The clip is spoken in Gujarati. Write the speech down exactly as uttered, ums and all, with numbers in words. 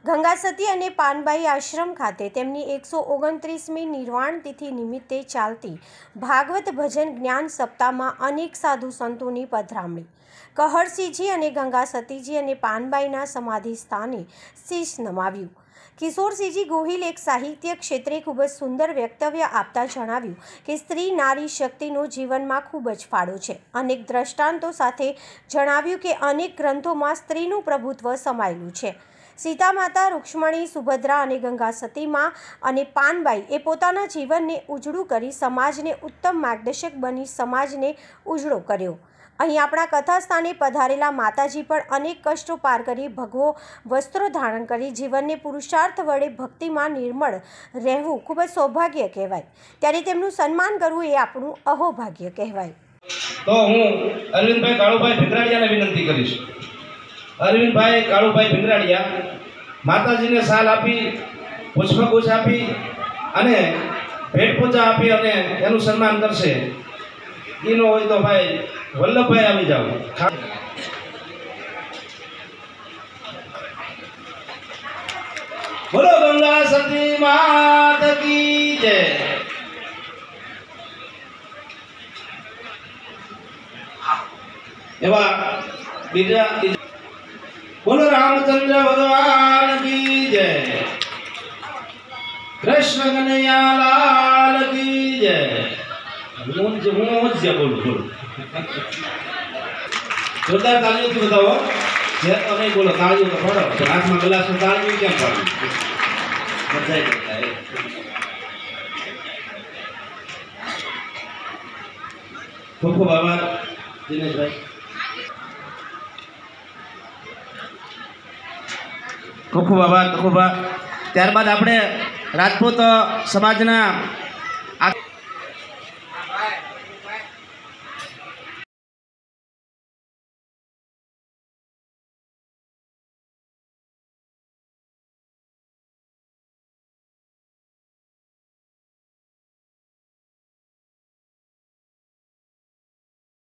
ગંગા સતી અને પાનબાઈ આશ્રમ ખાતે તેમની એકસો ઓગણત્રીસમી નિર્વાણ તિથિ નિમિત્તે ચાલતી ભાગવત ભજન જ્ઞાન સપ્તાહમાં અનેક સાધુ સંતોની પધરામણી. કહરસિંહજી અને ગંગા સતીજી અને પાનબાઈના સમાધિ સ્થાને શીશ નમાવ્યું. કિશોરસિંહજી ગોહિલ એક સાહિત્ય ક્ષેત્રે ખૂબ જ સુંદર વક્તવ્ય આપતા જણાવ્યું કે સ્ત્રી નારી શક્તિનો જીવનમાં ખૂબ જ ફાળો છે. અનેક દ્રષ્ટાંતો સાથે જણાવ્યું કે અનેક ગ્રંથોમાં સ્ત્રીનું પ્રભુત્વ સમાયેલું છે. સીતા માતા, રૂક્ષ્મણી, સુભદ્રા અને ગંગા સતીમાં અને પાનબાઈ એ પોતાના જીવનને ઉજળું કરી સમાજને ઉત્તમ માર્ગદર્શક બની સમાજને ઉજળો કર્યો. અહીં આપણા કથા સ્થાને પધારેલા માતાજી પણ અનેક કષ્ટો પાર કરી ભગવો વસ્ત્રો ધારણ કરી જીવનને પુરુષાર્થ વડે ભક્તિમાં નિર્મળ રહેવું ખૂબ જ સૌભાગ્ય કહેવાય. ત્યારે તેમનું સન્માન કરવું એ આપણું અહોભાગ્ય કહેવાય. તો હું અરવિંદભાઈ કાળુભાઈ ભીંગરાડિયાને વિનંતી કરીશ. અરવિંદભાઈ કાળુભાઈ ભીંગરાડિયા માતાજીને સાલ આપી, પુષ્પગુચ્છ આપી અને ભેટ પૂજા આપી અને એનું સન્માન કરશે. એનો હોય તો ભાઈ વલ્લભભાઈ આવી જાઓ. બોલો ગંગા સતી માત કી જય. એવા બીજા બોલો રામચંદ્ર ભગવાન કી જય. કૃષ્ણ કનૈયા લાલ કી જય. હું જ હું જ બોલું બોલું જોરદાર તાળીઓથી બતાવો. જે તમે બોલો તાળીઓ તો પાડો. હાથમાં ગ્લાસમાં તાળીઓ કેમ પાડવી? બધાય કરતા ખૂબ ખૂબ આભાર દિનેશભાઈ. ખૂબ ખૂબ આભાર ખૂબ ત્યારબાદ આપણે રાજપૂત સમાજના